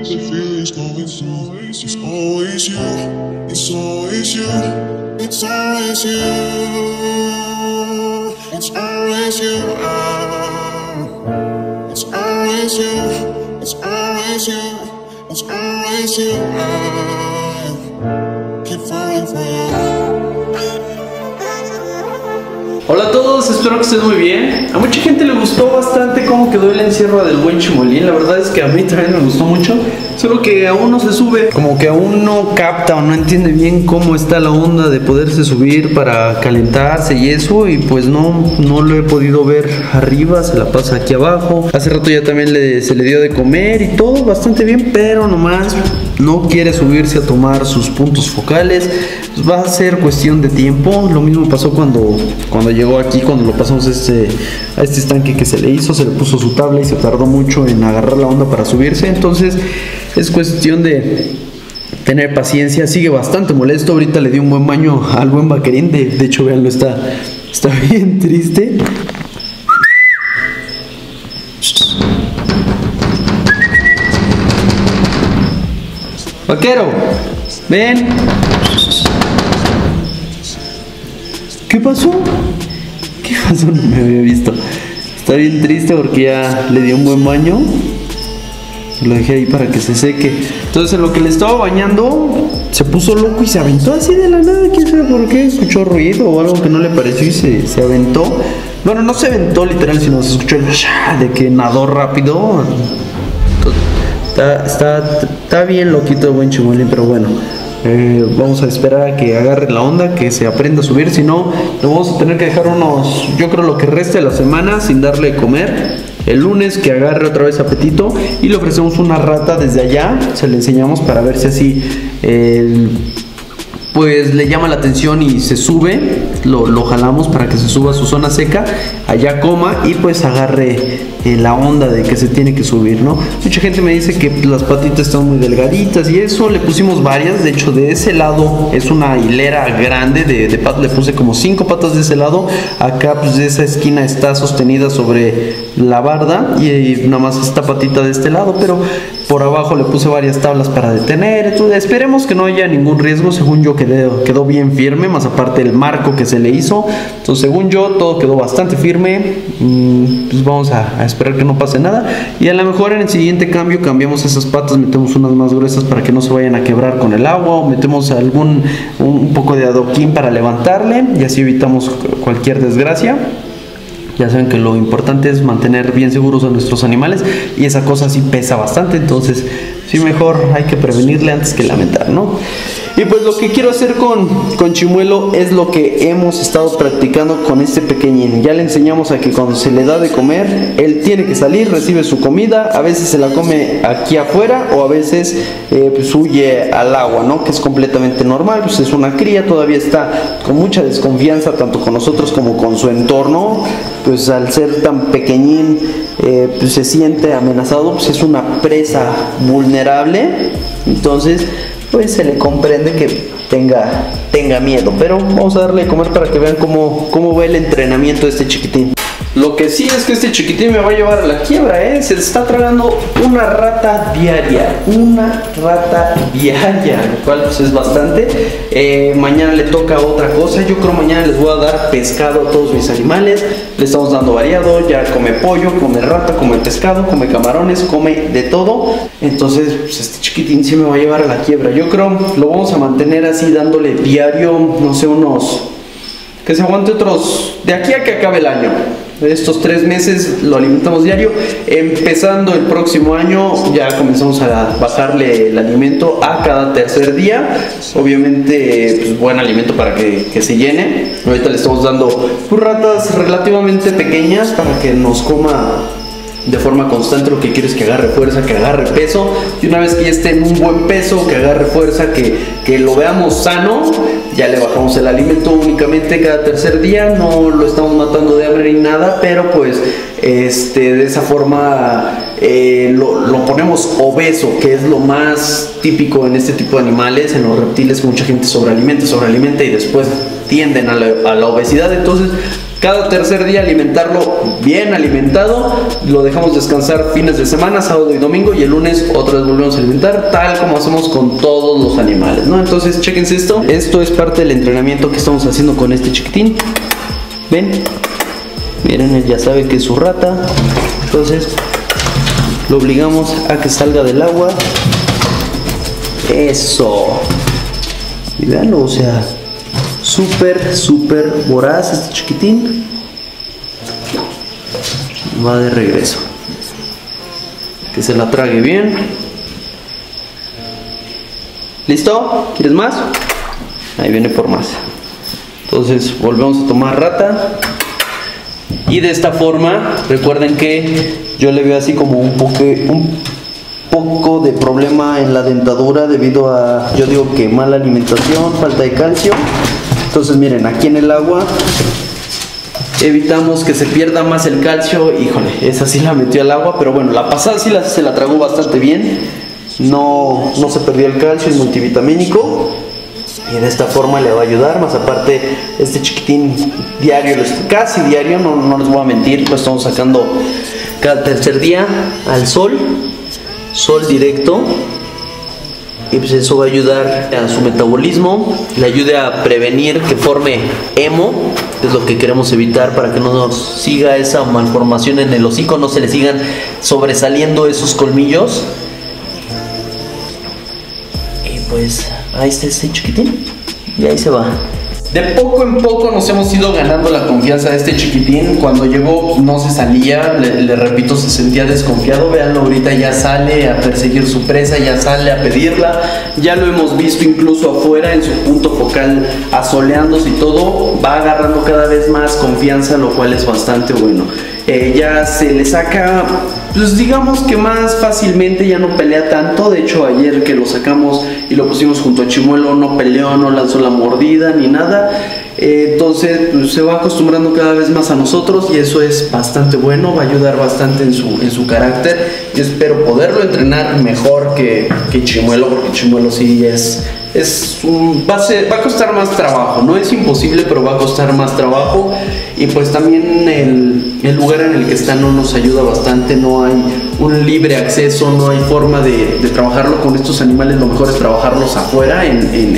The feeling's going so it's always you. It's always you. It's always you. It's always you. It's always you. It's always you. It's always you. Keep falling for you. Hola a todos, espero que estén muy bien. A mucha gente le gustó bastante cómo quedó el encierro del buen Chimolín. La verdad es que a mí también me gustó mucho. Solo que aún no se sube, como que aún no capta o no entiende bien cómo está la onda de poderse subir para calentarse y eso. Y pues no lo he podido ver arriba, se la pasa aquí abajo. Hace rato ya también se le dio de comer y todo bastante bien, pero nomás no quiere subirse a tomar sus puntos focales. Pues va a ser cuestión de tiempo. Lo mismo pasó cuando llegó aquí, cuando lo pasamos a este estanque que se le hizo, se le puso su tabla y se tardó mucho en agarrar la onda para subirse. Entonces es cuestión de tener paciencia. Sigue bastante molesto. Ahorita le dio un buen baño al buen Vaquerín. De hecho, véanlo, está bien triste. Vaquero, ven. ¿Qué pasó? ¿Qué pasó? No me había visto. Está bien triste porque ya le dio un buen baño. Lo dejé ahí para que se seque. Entonces en lo que le estaba bañando se puso loco y se aventó así de la nada. ¿Quién sabe por qué? Escuchó ruido o algo que no le pareció y se aventó. Bueno, no se aventó literal, sino se escuchó el de que nadó rápido. Está bien loquito el buen Chimolín, pero bueno. Vamos a esperar a que agarre la onda, que se aprenda a subir. Si no, lo vamos a tener que dejar yo creo lo que reste de la semana sin darle de comer. El lunes que agarre otra vez apetito y le ofrecemos una rata desde allá. Se le enseñamos para ver si así pues le llama la atención y se sube. Lo jalamos para que se suba a su zona seca, allá coma y pues agarre la onda de que se tiene que subir, ¿no? Mucha gente me dice que las patitas están muy delgaditas y eso. Le pusimos varias. De hecho, de ese lado es una hilera grande de patas. Le puse como 5 patas de ese lado. Acá pues de esa esquina está sostenida sobre la barda y nada más esta patita de este lado, pero por abajo le puse varias tablas para detener. Entonces esperemos que no haya ningún riesgo. Según yo quedó bien firme, más aparte el marco que se le hizo. Entonces según yo todo quedó bastante firme. Pues vamos a esperar que no pase nada y a lo mejor en el siguiente cambio cambiamos esas patas, metemos unas más gruesas para que no se vayan a quebrar con el agua, o metemos un poco de adoquín para levantarle y así evitamos cualquier desgracia. Ya saben que lo importante es mantener bien seguros a nuestros animales y esa cosa sí pesa bastante, entonces sí, mejor hay que prevenirle antes que lamentar, ¿no? Y pues lo que quiero hacer con Chimuelo es lo que hemos estado practicando con este pequeñín. Ya le enseñamos a que cuando se le da de comer, él tiene que salir, recibe su comida. A veces se la come aquí afuera o a veces pues huye al agua, ¿no? Que es completamente normal, pues es una cría, todavía está con mucha desconfianza tanto con nosotros como con su entorno. Pues al ser tan pequeñín pues se siente amenazado, pues es una presa vulnerable. Entonces pues se le comprende que tenga miedo, pero vamos a darle de comer para que vean cómo va el entrenamiento de este chiquitín. Lo que sí es que este chiquitín me va a llevar a la quiebra, se está tragando una rata diaria, lo cual pues es bastante. Mañana le toca otra cosa. Yo creo mañana les voy a dar pescado a todos mis animales. Le estamos dando variado, ya come pollo, come rata, come pescado, come camarones, come de todo. Entonces pues este chiquitín sí me va a llevar a la quiebra. Yo creo lo vamos a mantener así, dándole diario, no sé, que se aguante otros, de aquí a que acabe el año. Estos 3 meses lo alimentamos diario. Empezando el próximo año ya comenzamos a bajarle el alimento a cada tercer día. Obviamente pues buen alimento para que se llene. Ahorita le estamos dando ratas relativamente pequeñas para que nos coma de forma constante. Lo que quiero es que agarre fuerza, que agarre peso, y una vez que ya esté en un buen peso, que agarre fuerza, que lo veamos sano, ya le bajamos el alimento únicamente cada tercer día. No lo estamos matando de hambre ni nada, pero pues de esa forma lo ponemos obeso, que es lo más típico en este tipo de animales. En los reptiles mucha gente sobrealimenta y después tienden a la obesidad. Entonces Cada tercer día alimentarlo bien alimentado, lo dejamos descansar fines de semana, sábado y domingo, y el lunes otra vez volvemos a alimentar, tal como hacemos con todos los animales, ¿no? Entonces chéquense esto. Esto es parte del entrenamiento que estamos haciendo con este chiquitín. ¿Ven? Miren, él ya sabe que es su rata. Entonces lo obligamos a que salga del agua. Eso. Y veanlo, o sea, súper voraz este chiquitín. Va de regreso. Que se la trague bien. ¿Listo? ¿Quieres más? Ahí viene por más. Entonces volvemos a tomar rata. Y de esta forma, recuerden que yo le veo así como un poco de problema en la dentadura debido a, yo digo que mala alimentación, falta de calcio. Entonces miren, aquí en el agua evitamos que se pierda más el calcio. Híjole, esa sí la metió al agua, pero bueno, la pasada sí se la tragó bastante bien. No se perdió el calcio, el multivitamínico. Y de esta forma le va a ayudar. Más aparte, este chiquitín diario, casi diario, no les voy a mentir, lo estamos sacando cada tercer día al sol directo. Y pues eso va a ayudar a su metabolismo, le ayude a prevenir que forme hemo, que es lo que queremos evitar, para que no nos siga esa malformación en el hocico, no se le sigan sobresaliendo esos colmillos. Y pues ahí está este chiquitín, y ahí se va. De poco en poco nos hemos ido ganando la confianza de este chiquitín. Cuando llegó no se salía, le repito, se sentía desconfiado. Veanlo, ahorita ya sale a perseguir su presa, ya sale a pedirla. Ya lo hemos visto incluso afuera en su punto focal, asoleándose y todo. Va agarrando cada vez más confianza, lo cual es bastante bueno. Ya se le saca, pues digamos que más fácilmente, ya no pelea tanto. De hecho, ayer que lo sacamos y lo pusimos junto a Chimuelo, no peleó, no lanzó la mordida ni nada. Entonces pues, se va acostumbrando cada vez más a nosotros, y eso es bastante bueno, va a ayudar bastante en su carácter. Yo espero poderlo entrenar mejor que Chimuelo, porque Chimuelo sí va a costar más trabajo. No es imposible, pero va a costar más trabajo. Y pues también el lugar en el que está no nos ayuda bastante. No hay un libre acceso, no hay forma de trabajarlo con estos animales. Lo mejor es trabajarlos afuera,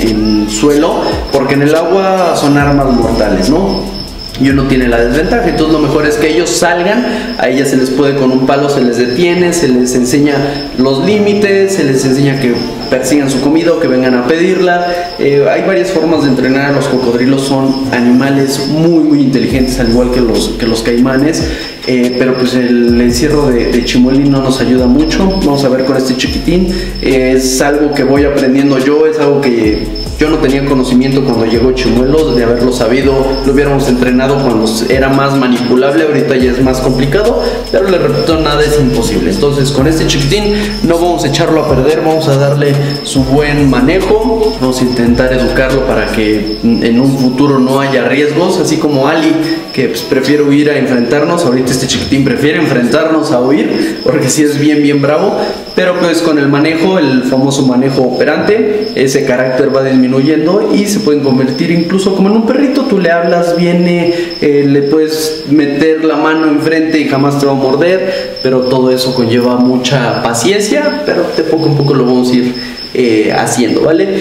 en suelo, porque en el agua son armas mortales, ¿no? Y uno tiene la desventaja. Entonces lo mejor es que ellos salgan. A ellas se les puede, con un palo se les detiene, se les enseña los límites, se les enseña que persigan su comida o que vengan a pedirla. Hay varias formas de entrenar a los cocodrilos. Son animales muy inteligentes, al igual que los caimanes. Pero pues el encierro de Chimuelín no nos ayuda mucho. Vamos a ver con este chiquitín. Es algo que voy aprendiendo yo, es algo que yo no tenía conocimiento cuando llegó Chimuelo. De haberlo sabido, lo hubiéramos entrenado cuando era más manipulable. Ahorita ya es más complicado, pero le repito, nada es imposible. Entonces con este chiquitín no vamos a echarlo a perder, vamos a darle su buen manejo. Vamos a intentar educarlo para que en un futuro no haya riesgos, así como Ali, que pues, prefiere huir a enfrentarnos. Ahorita este chiquitín prefiere enfrentarnos a huir, porque sí es bien bravo. Pero pues con el manejo, el famoso manejo operante, ese carácter va disminuyendo y se pueden convertir incluso como en un perrito. Tú le hablas, viene, le puedes meter la mano enfrente y jamás te va a morder, pero todo eso conlleva mucha paciencia, pero de poco en poco lo vamos a ir haciendo,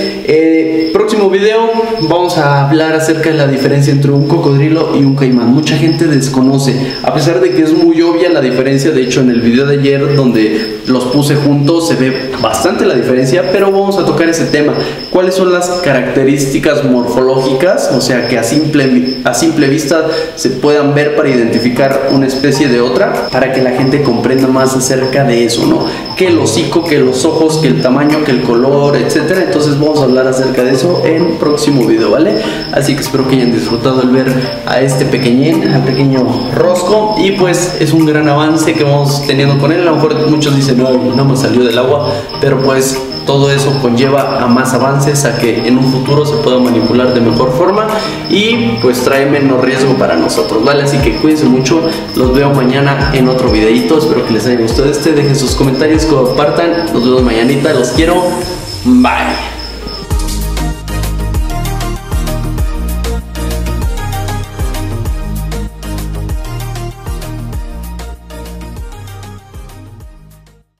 ¿vale? Próximo video vamos a hablar acerca de la diferencia entre un cocodrilo y un caimán. Mucha gente desconoce, a pesar de que es muy obvia la diferencia. De hecho, en el video de ayer donde los puse juntos se ve bastante la diferencia, pero vamos a tocar ese tema. ¿Cuáles son las características morfológicas? O sea, que a simple vista se puedan ver para identificar una especie de otra, para que la gente comprenda más acerca de eso, ¿no? Que el hocico, que los ojos, que el tamaño, que el color, etcétera. Entonces vamos a hablar acerca de eso en próximo video, ¿vale? Así que espero que hayan disfrutado el ver a este pequeñín, al pequeño Rosco. Y pues es un gran avance que vamos teniendo con él. A lo mejor muchos dicen, no, nada más salió del agua, pero pues todo eso conlleva a más avances, a que en un futuro se pueda manipular de mejor forma y pues trae menos riesgo para nosotros, ¿vale? Así que cuídense mucho, los veo mañana en otro videito. Espero que les haya gustado dejen sus comentarios, compartan, nos vemos mañanita, los quiero, bye.